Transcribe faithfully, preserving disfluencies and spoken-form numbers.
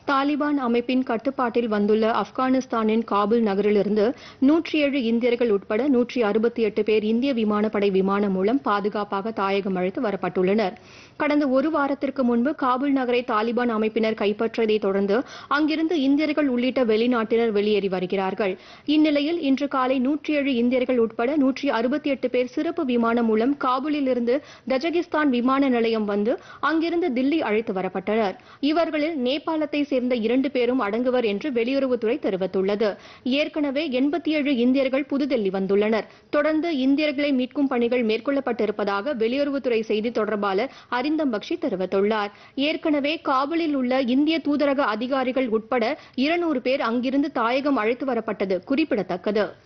தாலிபான் அமைப்பின் கட்டுப்பாட்டில் வந்துள்ள ஆப்கானிஸ்தானின் காபூல் நகரிலிருந்து நூற்றி ஏழு இந்தியர்கள் உட்பட நூற்றி அறுபத்தி எட்டு பேர் இந்திய விமானப்படை விமானம் மூலம் பாதுகாப்பாக தாயகம் அழைத்து வரப்பட்டுள்ளனர். கடந்த ஒரு வாரத்திற்கு முன்பு காபூல் நகரை தாலிபான் அமைப்பினர் கைப்பற்றியதைத் தொடர்ந்து அங்கிருந்து இந்தியர்கள் உள்ளிட்ட வெளிநாட்டினர் வெளியேறி வருகிறார்கள். இந்நிலையில் இன்று காலை நூற்றி ஏழு இந்தியர்கள் உட்பட நூற்றி அறுபத்தி எட்டு பேர் சிறப்பு விமானம் மூலம் காபூலிலிருந்து தஜகிஸ்தான் விமான நிலையம் வந்து அங்கிருந்து தில்லி அழைத்து வரப்பட்டனர். இவர்களில் நேபாளத்தை சேர்ந்த இரண்டு பேரும் அடங்குவர் என்று வெளியுறவுத்துறை தெரிவித்துள்ளது. ஏற்கனவே எண்பத்தி ஏழு இந்தியர்கள் புதுதில்லி வந்துள்ளனர். தொடர்ந்து இந்தியர்களை மீட்கும் பணிகள் மேற்கொள்ளப்பட்டிருப்பதாக வெளியுறவுத்துறை செய்தி தொடர்பாளர் அரிந்தம் பக்ஷி தெரிவித்துள்ளார். ஏற்கனவே காபூலில் உள்ள இந்திய தூதரக அதிகாரிகள் உட்பட இருநூறு பேர் அங்கிருந்து தாயகம் அழைத்து வரப்பட்டது குறிப்பிடத்தக்கது.